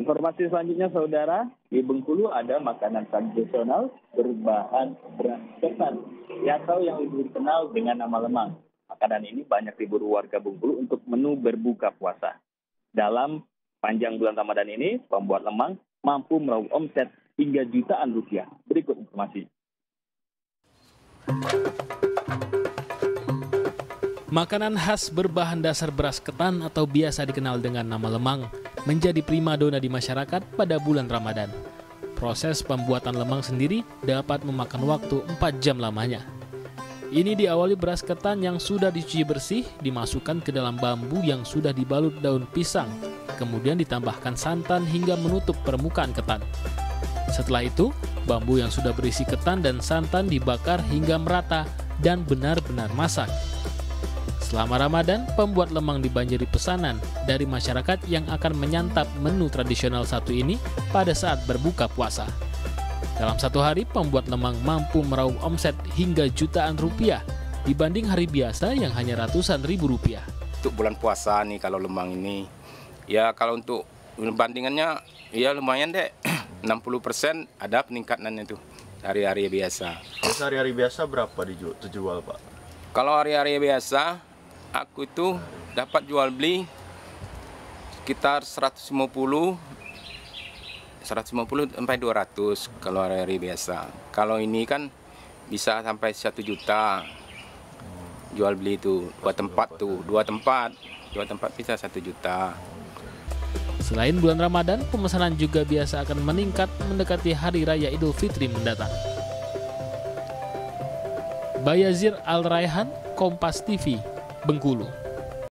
Informasi selanjutnya saudara, di Bengkulu ada makanan tradisional berbahan beras ketan atau yang lebih dikenal dengan nama lemang. Makanan ini banyak diburu warga Bengkulu untuk menu berbuka puasa. Dalam panjang bulan Ramadan ini, pembuat lemang mampu meraup omset hingga jutaan rupiah. Berikut informasi. Makanan khas berbahan dasar beras ketan atau biasa dikenal dengan nama lemang menjadi primadona di masyarakat pada bulan Ramadan. Proses pembuatan lemang sendiri dapat memakan waktu 4 jam lamanya. Ini diawali beras ketan yang sudah dicuci bersih, dimasukkan ke dalam bambu yang sudah dibalut daun pisang, kemudian ditambahkan santan hingga menutup permukaan ketan. Setelah itu, bambu yang sudah berisi ketan dan santan dibakar hingga merata dan benar-benar masak. Selama Ramadan, pembuat lemang dibanjiri pesanan dari masyarakat yang akan menyantap menu tradisional satu ini pada saat berbuka puasa. Dalam satu hari, pembuat lemang mampu meraup omset hingga jutaan rupiah dibanding hari biasa yang hanya ratusan ribu rupiah. Untuk bulan puasa nih kalau lemang ini, ya kalau untuk bandingannya ya lumayan deh, 60% ada peningkatannya tuh hari-hari biasa. Hari-hari biasa berapa dijual Pak? Kalau hari-hari biasa, aku itu dapat jual beli sekitar 150 sampai 200 kalau hari-hari biasa. Kalau ini kan bisa sampai 1 juta jual beli itu, dua tempat bisa 1 juta. Selain bulan Ramadan, pemesanan juga biasa akan meningkat mendekati Hari Raya Idul Fitri mendatang. Bayazir Al-Raihan, Kompas TV, Bengkulu.